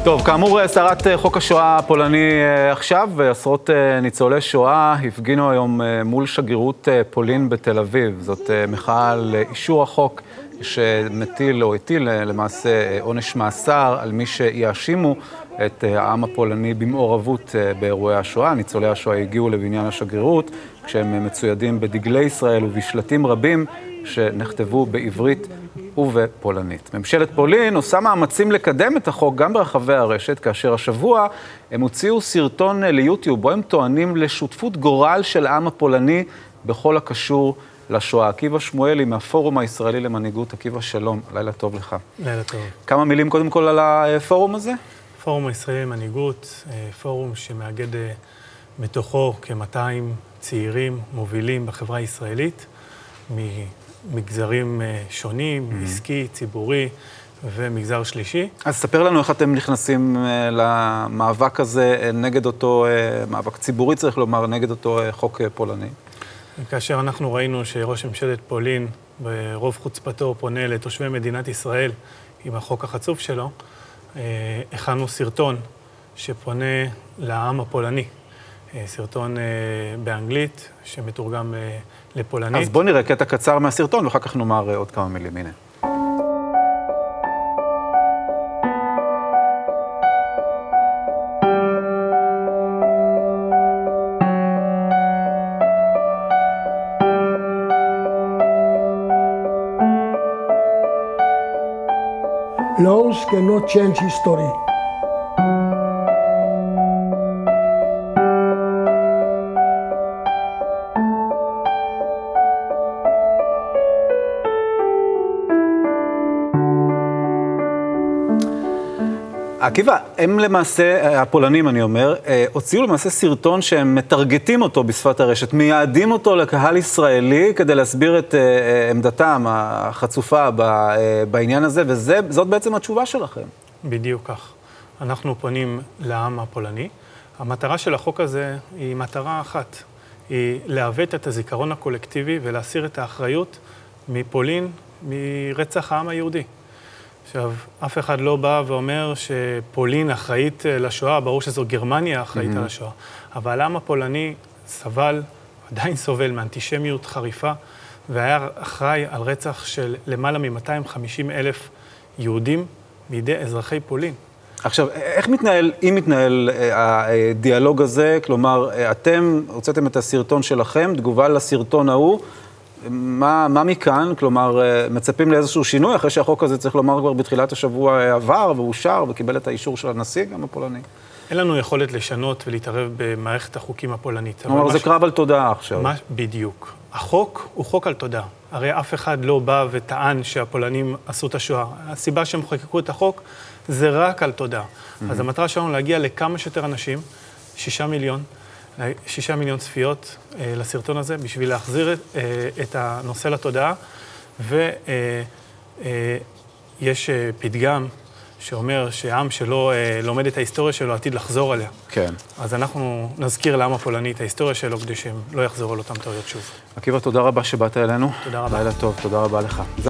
טוב, כאמור, סערת חוק השואה הפולני עכשיו, ועשרות ניצולי שואה הפגינו היום מול שגרירות פולין בתל אביב. זאת מחאה על אישור החוק שמטיל או הטיל למעשה עונש מאסר על מי שיאשימו את העם הפולני במעורבות באירועי השואה. ניצולי השואה הגיעו לבניין השגרירות כשהם מצוידים בדגלי ישראל ובשלטים רבים שנכתבו בעברית ובפולנית. ממשלת פולין עושה מאמצים לקדם את החוק גם ברחבי הרשת, כאשר השבוע הם הוציאו סרטון ליוטיוב, בו הם טוענים לשותפות גורל של העם הפולני בכל הקשור לשואה. עקיבא שמואלי מהפורום הישראלי למנהיגות. עקיבא, שלום, לילה טוב לך. לילה טוב. כמה מילים קודם כל על הפורום הזה? פורום הישראלי למנהיגות, פורום שמאגד מתוכו כ-200 צעירים מובילים בחברה הישראלית, ממגזרים שונים, עסקי, ציבורי ומגזר שלישי. אז ספר לנו איך אתם נכנסים למאבק הזה נגד אותו, מאבק ציבורי צריך לומר, נגד אותו חוק פולני. כאשר אנחנו ראינו שראש ממשלת פולין ברוב חוצפתו פונה לתושבי מדינת ישראל עם החוק החצוף שלו, הכנו סרטון שפונה לעם הפולני. סרטון באנגלית שמתורגם לפולנית. אז בוא נראה קטע קצר מהסרטון ואחר כך נאמר עוד כמה מילים. הנה. Laws cannot change history. עקיבא, הם למעשה, הפולנים אני אומר, הוציאו למעשה סרטון שהם מטרגטים אותו בשפת הרשת, מייעדים אותו לקהל ישראלי כדי להסביר את עמדתם החצופה בעניין הזה, וזאת בעצם התשובה שלכם. בדיוק כך. אנחנו פונים לעם הפולני. המטרה של החוק הזה היא מטרה אחת, היא לעוות את הזיכרון הקולקטיבי ולהסיר את האחריות מפולין, מרצח העם היהודי. עכשיו, אף אחד לא בא ואומר שפולין אחראית לשואה, ברור שזו גרמניה אחראית על השואה, אבל העם הפולני סבל, עדיין סובל מאנטישמיות חריפה, והיה אחראי על רצח של למעלה מ-250,000 יהודים בידי אזרחי פולין. עכשיו, איך מתנהל, אם מתנהל הדיאלוג הזה, כלומר, אתם הוצאתם את הסרטון שלכם, תגובה לסרטון ההוא, מה מכאן? כלומר, מצפים לאיזשהו שינוי, אחרי שהחוק הזה צריך לומר כבר בתחילת השבוע עבר ואושר וקיבל את האישור של הנשיא, גם הפולני. אין לנו יכולת לשנות ולהתערב במערכת החוקים הפולנית. כלומר, זה קרב על תודעה עכשיו. בדיוק. החוק הוא חוק על תודעה. הרי אף אחד לא בא וטען שהפולנים עשו את השואה. הסיבה שהם חוקקו את החוק זה רק על תודעה. אז המטרה שלנו להגיע לכמה שיותר אנשים, 6 מיליון צפיות לסרטון הזה, בשביל להחזיר את הנושא לתודעה, ויש פתגם שאומר שהעם שלא לומד את ההיסטוריה שלו עתיד לחזור עליה. כן. אז אנחנו נזכיר לעם הפולני את ההיסטוריה שלו, כדי שהם לא יחזרו על אותם טעויות שוב. עקיבא, תודה רבה שבאת אלינו. תודה רבה. לילה טוב, תודה רבה לך.